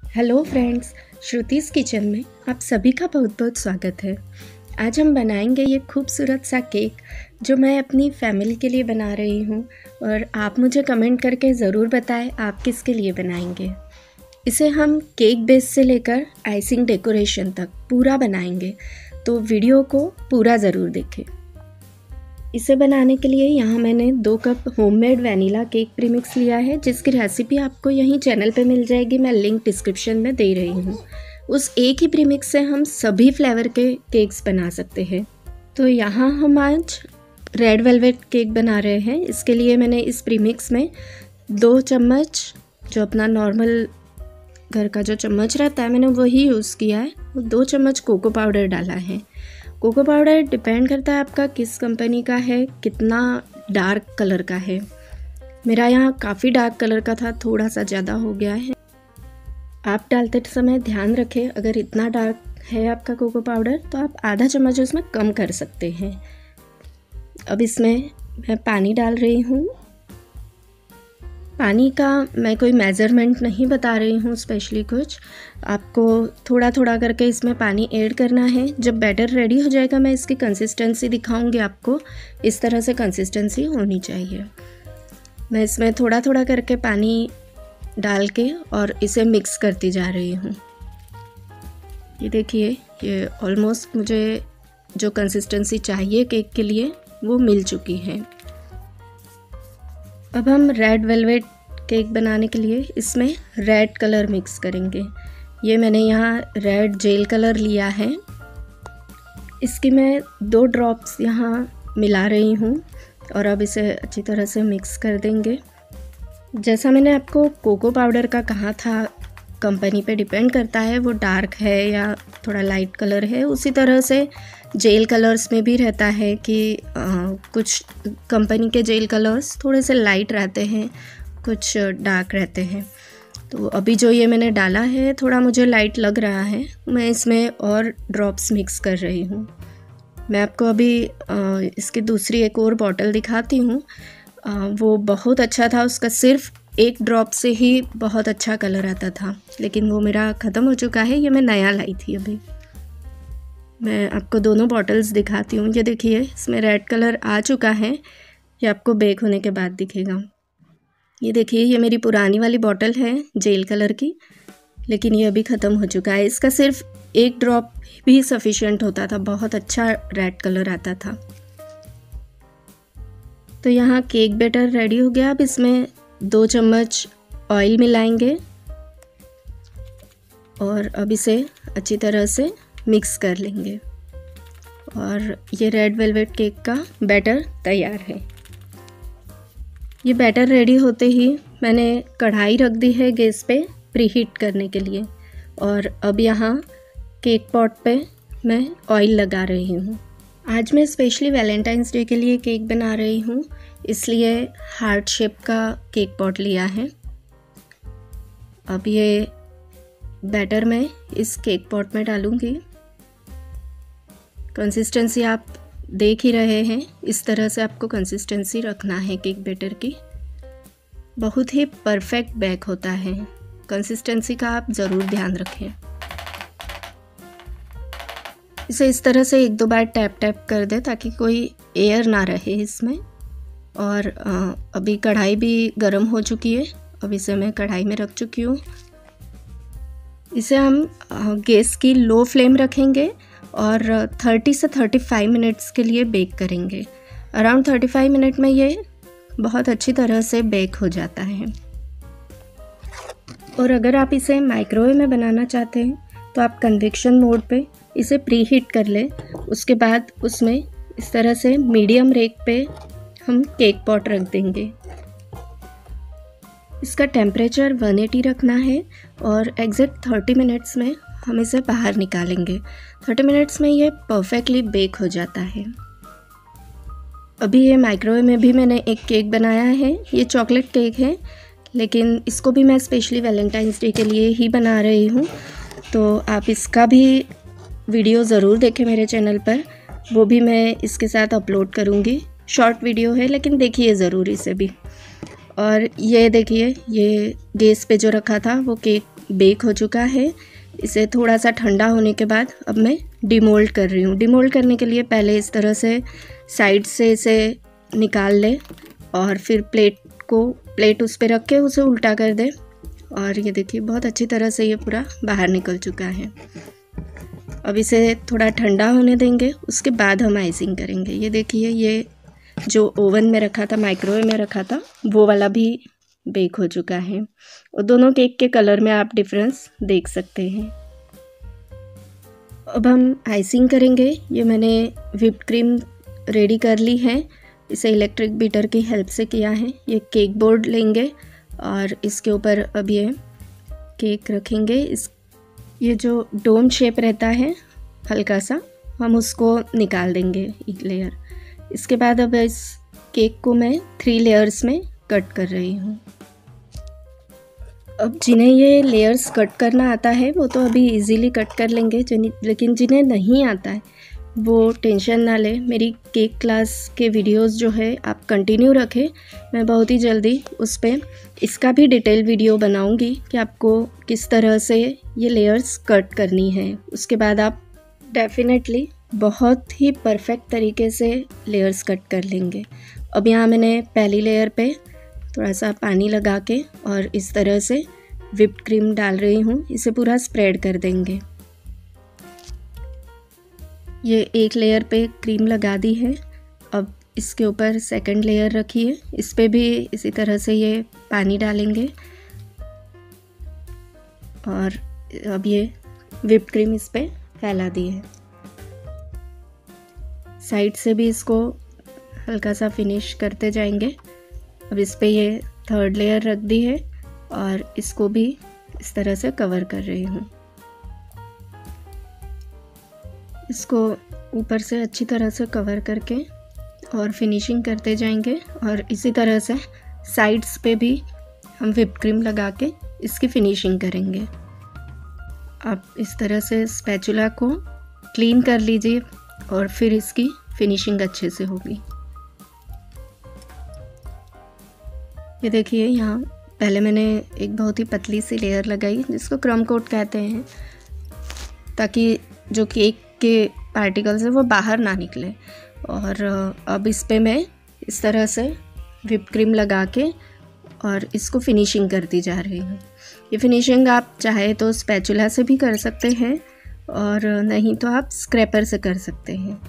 Hello friends, श्रुतिस kitchen में आप सभी का बहुत बहुत स्वागत है। आज हम बनाएंगे ये खूबसूरत सा केक जो मैं अपनी फैमिली के लिए बना रही हूँ और आप मुझे कमेंट करके ज़रूर बताएं आप किसके लिए बनाएंगे। इसे हम केक बेस से लेकर आइसिंग डेकोरेशन तक पूरा बनाएंगे, तो वीडियो को पूरा ज़रूर देखें। इसे बनाने के लिए यहाँ मैंने 2 cup homemade vanilla cake premix लिया है, जिसकी रेसिपी आपको यहीं चैनल पे मिल जाएगी। मैं लिंक डिस्क्रिप्शन में दे रही हूँ। उस एक ही प्रीमिक्स से हम सभी फ्लेवर के केक्स बना सकते हैं। तो यहाँ हम आज रेड वेलवेट केक बना रहे हैं। इसके लिए मैंने इस प्रीमिक्स में 2 चम्मच, जो अपना नॉर्मल घर का जो चम्मच रहता है मैंने वही यूज़ किया है, 2 चम्मच कोको पाउडर डाला है। कोको पाउडर डिपेंड करता है आपका किस कंपनी का है, कितना डार्क कलर का है। मेरा यहाँ काफ़ी डार्क कलर का था, थोड़ा सा ज़्यादा हो गया है। आप डालते समय ध्यान रखें, अगर इतना डार्क है आपका कोको पाउडर तो आप आधा चम्मच उसमें कम कर सकते हैं। अब इसमें मैं पानी डाल रही हूँ। पानी का मैं कोई मेज़रमेंट नहीं बता रही हूँ स्पेशली कुछ, आपको थोड़ा थोड़ा करके इसमें पानी ऐड करना है। जब बैटर रेडी हो जाएगा मैं इसकी कंसिस्टेंसी दिखाऊंगी आपको। इस तरह से कंसिस्टेंसी होनी चाहिए। मैं इसमें थोड़ा थोड़ा करके पानी डाल के और इसे मिक्स करती जा रही हूँ। ये देखिए, ये ऑलमोस्ट मुझे जो कंसिस्टेंसी चाहिए केक के लिए वो मिल चुकी है। अब हम रेड वेलवेट केक बनाने के लिए इसमें रेड कलर मिक्स करेंगे। ये मैंने यहाँ रेड जेल कलर लिया है। इसकी मैं 2 ड्रॉप्स यहाँ मिला रही हूँ और अब इसे अच्छी तरह से मिक्स कर देंगे। जैसा मैंने आपको कोको पाउडर का कहा था, कंपनी पे डिपेंड करता है वो डार्क है या थोड़ा लाइट कलर है। उसी तरह से जेल कलर्स में भी रहता है कि कुछ कंपनी के जेल कलर्स थोड़े से लाइट रहते हैं, कुछ डार्क रहते हैं। तो अभी जो ये मैंने डाला है थोड़ा मुझे लाइट लग रहा है, मैं इसमें और ड्रॉप्स मिक्स कर रही हूँ। मैं आपको अभी इसकी दूसरी एक और बॉटल दिखाती हूँ। वो बहुत अच्छा था, उसका सिर्फ 1 ड्रॉप से ही बहुत अच्छा कलर आता था, लेकिन वो मेरा ख़त्म हो चुका है। ये मैं नया लाई थी अभी। मैं आपको दोनों बॉटल्स दिखाती हूँ। ये देखिए, इसमें रेड कलर आ चुका है, ये आपको बेक होने के बाद दिखेगा। ये देखिए, ये मेरी पुरानी वाली बॉटल है जेल कलर की, लेकिन ये अभी ख़त्म हो चुका है। इसका सिर्फ 1 ड्रॉप भी सफिशिएंट होता था, बहुत अच्छा रेड कलर आता था। तो यहाँ केक बैटर रेडी हो गया। अब इसमें 2 चम्मच ऑयल मिलाएंगे और अब इसे अच्छी तरह से मिक्स कर लेंगे और ये रेड वेलवेट केक का बैटर तैयार है। ये बैटर रेडी होते ही मैंने कढ़ाई रख दी है गैस पे प्रीहीट करने के लिए, और अब यहाँ केक पॉट पे मैं ऑयल लगा रही हूँ। आज मैं स्पेशली वैलेंटाइंस डे के लिए केक बना रही हूँ, इसलिए हार्ट शेप का केक पॉट लिया है। अब ये बैटर मैं इस केक पॉट में डालूँगी। कंसिस्टेंसी आप देख ही रहे हैं, इस तरह से आपको कंसिस्टेंसी रखना है केक बैटर की। बहुत ही परफेक्ट बेक होता है, कंसिस्टेंसी का आप ज़रूर ध्यान रखें। इसे इस तरह से 1-2 बार टैप कर दे ताकि कोई एयर ना रहे इसमें। और अभी कढ़ाई भी गर्म हो चुकी है, अब इसे मैं कढ़ाई में रख चुकी हूँ। इसे हम गैस की लो फ्लेम रखेंगे और 30 से 35 मिनट्स के लिए बेक करेंगे। अराउंड 35 मिनट में ये बहुत अच्छी तरह से बेक हो जाता है। और अगर आप इसे माइक्रोवेव में बनाना चाहते हैं तो आप कन्वेक्शन मोड पे इसे प्रीहीट कर लें। उसके बाद उसमें इस तरह से मीडियम रेक पे हम केक पॉट रख देंगे। इसका टेम्परेचर 180 रखना है और एग्जैक्ट 30 मिनट्स में हम इसे बाहर निकालेंगे। 30 मिनट्स में ये परफेक्टली बेक हो जाता है। अभी ये माइक्रोवेव में भी मैंने एक केक बनाया है। ये चॉकलेट केक है, लेकिन इसको भी मैं स्पेशली वैलेंटाइंस डे के लिए ही बना रही हूँ, तो आप इसका भी वीडियो ज़रूर देखें मेरे चैनल पर। वो भी मैं इसके साथ अपलोड करूँगी। शॉर्ट वीडियो है, लेकिन देखिए ज़रूर इसे भी। और ये देखिए, ये गैस पे जो रखा था वो केक बेक हो चुका है। इसे थोड़ा सा ठंडा होने के बाद अब मैं डिमोल्ड कर रही हूँ। डिमोल्ड करने के लिए पहले इस तरह से साइड से इसे निकाल ले और फिर प्लेट उस पर रख के उसे उल्टा कर दे। और ये देखिए बहुत अच्छी तरह से ये पूरा बाहर निकल चुका है। अब इसे थोड़ा ठंडा होने देंगे, उसके बाद हम आइसिंग करेंगे। ये देखिए, ये जो ओवन में रखा था, माइक्रोवेव में रखा था, वो वाला भी बेक हो चुका है। और दोनों केक के कलर में आप डिफरेंस देख सकते हैं। अब हम आइसिंग करेंगे। ये मैंने व्हिप्ड क्रीम रेडी कर ली है, इसे इलेक्ट्रिक बीटर की हेल्प से किया है। ये केक बोर्ड लेंगे और इसके ऊपर अब ये केक रखेंगे। ये जो डोम शेप रहता है हल्का सा, हम उसको निकाल देंगे एक लेयर। इसके बाद अब इस केक को मैं 3 लेयर्स में कट कर रही हूँ। अब जिन्हें ये लेयर्स कट करना आता है वो तो अभी इजीली कट कर लेंगे, लेकिन जिन्हें नहीं आता है वो टेंशन ना ले। मेरी केक क्लास के वीडियोस जो है आप कंटिन्यू रखें, मैं बहुत ही जल्दी उस पर इसका भी डिटेल वीडियो बनाऊंगी कि आपको किस तरह से ये लेयर्स कट करनी है। उसके बाद आप डेफिनेटली बहुत ही परफेक्ट तरीके से लेयर्स कट कर लेंगे। अब यहाँ मैंने पहली लेयर पे थोड़ा सा पानी लगा के और इस तरह से व्हिप्ड क्रीम डाल रही हूँ। इसे पूरा स्प्रेड कर देंगे। ये एक लेयर पे क्रीम लगा दी है। अब इसके ऊपर सेकंड लेयर रखिए, इस पे भी इसी तरह से ये पानी डालेंगे और अब ये व्हिप्ड क्रीम इस पे फैला दी है। साइड से भी इसको हल्का सा फिनिश करते जाएंगे। अब इस पे ये थर्ड लेयर रख दी है और इसको भी इस तरह से कवर कर रही हूँ। इसको ऊपर से अच्छी तरह से कवर करके और फिनिशिंग करते जाएंगे और इसी तरह से साइड्स पे भी हम व्हिप्ड क्रीम लगा के इसकी फिनिशिंग करेंगे। आप इस तरह से स्पैचुला को क्लीन कर लीजिए और फिर इसकी फिनिशिंग अच्छे से होगी। ये देखिए, यहाँ पहले मैंने एक बहुत ही पतली सी लेयर लगाई जिसको क्रम कोट कहते हैं, ताकि जो केक के पार्टिकल्स है वो बाहर ना निकले। और अब इस पे मैं इस तरह से व्हिप्ड क्रीम लगा के और इसको फिनिशिंग करती जा रही हूँ। ये फिनिशिंग आप चाहे तो स्पैचुला से भी कर सकते हैं और नहीं तो आप स्क्रैपर से कर सकते हैं।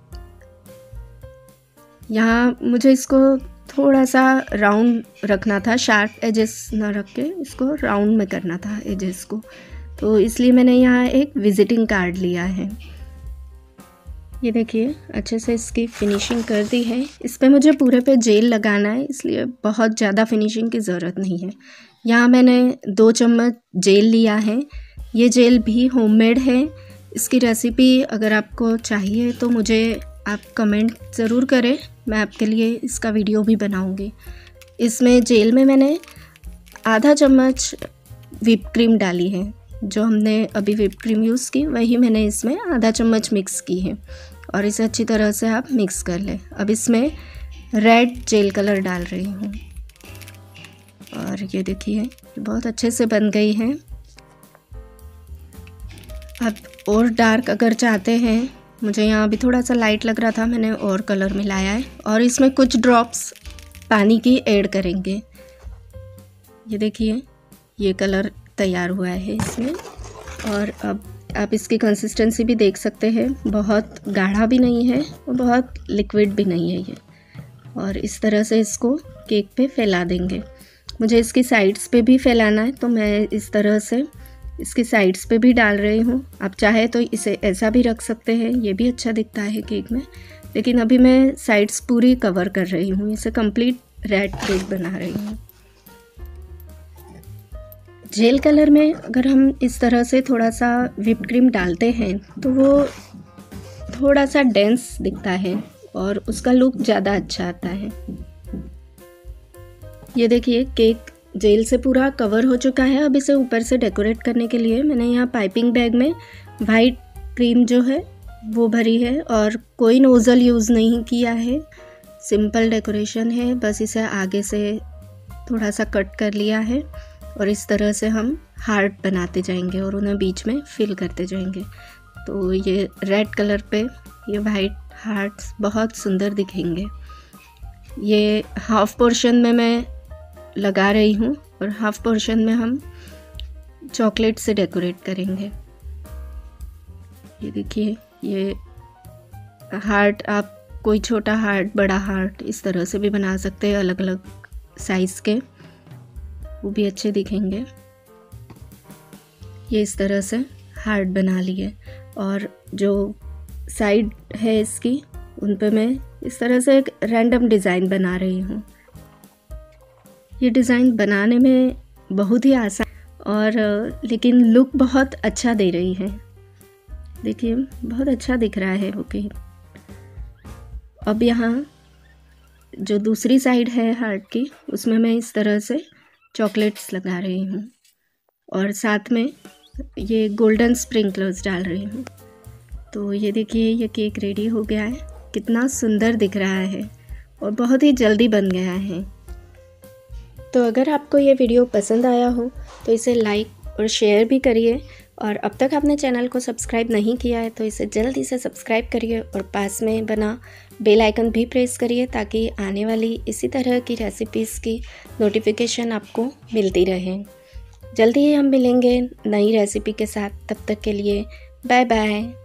यहाँ मुझे इसको थोड़ा सा राउंड रखना था, शार्प एजेस ना रख के इसको राउंड में करना था एजेस को, तो इसलिए मैंने यहाँ एक विजिटिंग कार्ड लिया है। ये देखिए, अच्छे से इसकी फिनिशिंग कर दी है। इस पे मुझे पूरे पे जेल लगाना है, इसलिए बहुत ज़्यादा फिनिशिंग की ज़रूरत नहीं है। यहाँ मैंने 2 चम्मच जेल लिया है। ये जेल भी होममेड है। इसकी रेसिपी अगर आपको चाहिए तो मुझे आप कमेंट ज़रूर करें, मैं आपके लिए इसका वीडियो भी बनाऊंगी। इसमें जेल में मैंने आधा चम्मच व्हिप्ड क्रीम डाली है। जो हमने अभी व्हिप्ड क्रीम यूज़ की वही मैंने इसमें आधा चम्मच मिक्स की है और इसे अच्छी तरह से आप मिक्स कर लें। अब इसमें रेड जेल कलर डाल रही हूँ और ये देखिए, ये बहुत अच्छे से बन गई है। अब और डार्क अगर चाहते हैं, मुझे यहाँ भी थोड़ा सा लाइट लग रहा था, मैंने और कलर मिलाया है और इसमें कुछ ड्रॉप्स पानी की ऐड करेंगे। ये देखिए, ये कलर तैयार हुआ है इसमें। और अब आप इसकी कंसिस्टेंसी भी देख सकते हैं, बहुत गाढ़ा भी नहीं है और बहुत लिक्विड भी नहीं है ये। और इस तरह से इसको केक पे फैला देंगे। मुझे इसकी साइड्स पे भी फैलाना है तो मैं इस तरह से इसकी साइड्स पे भी डाल रही हूँ। आप चाहे तो इसे ऐसा भी रख सकते हैं, ये भी अच्छा दिखता है केक में, लेकिन अभी मैं साइड्स पूरी कवर कर रही हूँ। इसे कंप्लीट रेड केक बना रही हूँ। जेल कलर में अगर हम इस तरह से थोड़ा सा व्हिप्ड क्रीम डालते हैं तो वो थोड़ा सा डेंस दिखता है और उसका लुक ज़्यादा अच्छा आता है। ये देखिए, केक जेल से पूरा कवर हो चुका है। अब इसे ऊपर से डेकोरेट करने के लिए मैंने यहाँ पाइपिंग बैग में वाइट क्रीम जो है वो भरी है और कोई नोज़ल यूज़ नहीं किया है, सिंपल डेकोरेशन है। बस इसे आगे से थोड़ा सा कट कर लिया है और इस तरह से हम हार्ट बनाते जाएंगे और उन्हें बीच में फिल करते जाएंगे। तो ये रेड कलर पे ये वाइट हार्ट्स बहुत सुंदर दिखेंगे। ये हाफ पोर्शन में मैं लगा रही हूँ और हाफ पोर्शन में हम चॉकलेट से डेकोरेट करेंगे। ये देखिए, ये हार्ट आप कोई छोटा हार्ट, बड़ा हार्ट इस तरह से भी बना सकते हैं, अलग अलग साइज़ के, वो भी अच्छे दिखेंगे। ये इस तरह से हार्ट बना लिए और जो साइड है इसकी, उन पे मैं इस तरह से एक रैंडम डिज़ाइन बना रही हूँ। ये डिज़ाइन बनाने में बहुत ही आसान और लेकिन लुक बहुत अच्छा दे रही है। देखिए, बहुत अच्छा दिख रहा है वो कि। अब यहाँ जो दूसरी साइड है हार्ट की, उसमें मैं इस तरह से चॉकलेट्स लगा रही हूँ और साथ में ये गोल्डन स्प्रिंकलर्स डाल रही हूँ। तो ये देखिए, ये केक रेडी हो गया है। कितना सुंदर दिख रहा है और बहुत ही जल्दी बन गया है। तो अगर आपको ये वीडियो पसंद आया हो तो इसे लाइक और शेयर भी करिए, और अब तक आपने चैनल को सब्सक्राइब नहीं किया है तो इसे जल्दी से सब्सक्राइब करिए और पास में बना बेल आइकन भी प्रेस करिए ताकि आने वाली इसी तरह की रेसिपीज़ की नोटिफिकेशन आपको मिलती रहे। जल्दी ही हम मिलेंगे नई रेसिपी के साथ। तब तक के लिए बाय बाय।